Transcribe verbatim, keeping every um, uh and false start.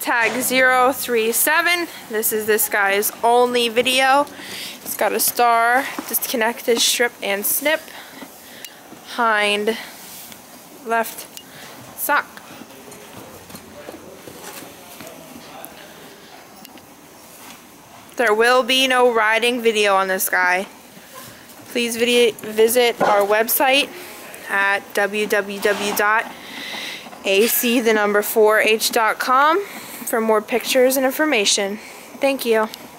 tag zero three seven. This is this guy's only video. It's got a star, disconnected strip and snip, hind left sock. There will be no riding video on this guy. Please video, visit our website at w w w dot a c the number four h dot com for more pictures and information. Thank you.